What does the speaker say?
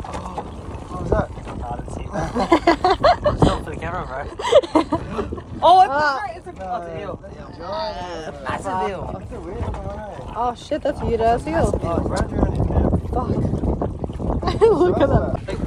What was that? Oh, let's see. It's not for the camera, bro. Oh, it's an eel. It's a massive eel. I feel weird. Oh shit, that's a huge ass eel. Oh, it's right there on his camera. Fuck. Look at that.